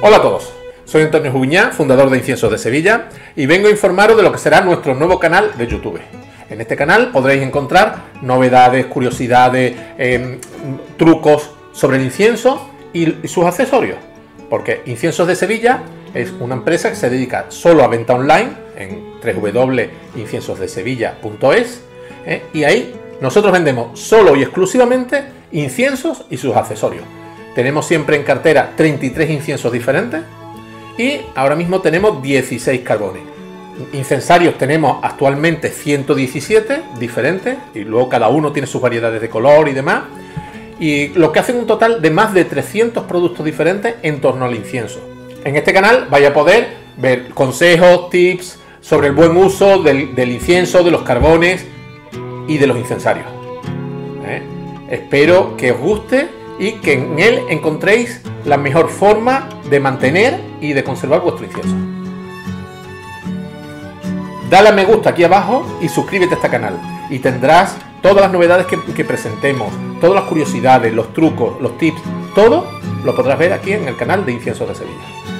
Hola a todos, soy Antonio Jubiñá, fundador de Inciensos de Sevilla, y vengo a informaros de lo que será nuestro nuevo canal de YouTube. En este canal podréis encontrar novedades, curiosidades, trucos sobre el incienso y sus accesorios, porque Inciensos de Sevilla es una empresa que se dedica solo a venta online en www.inciensosdesevilla.es, y ahí nosotros vendemos solo y exclusivamente inciensos y sus accesorios. Tenemos siempre en cartera 33 inciensos diferentes y ahora mismo tenemos 16 carbones. Incensarios tenemos actualmente 117 diferentes y luego cada uno tiene sus variedades de color y demás. Y lo que hace un total de más de 300 productos diferentes en torno al incienso. En este canal vais a poder ver consejos, tips sobre el buen uso del incienso, de los carbones y de los incensarios. Espero que os guste y que en él encontréis la mejor forma de mantener y de conservar vuestro incienso. Dale a me gusta aquí abajo y suscríbete a este canal y tendrás todas las novedades que presentemos, todas las curiosidades, los trucos, los tips, todo lo podrás ver aquí en el canal de Inciensos de Sevilla.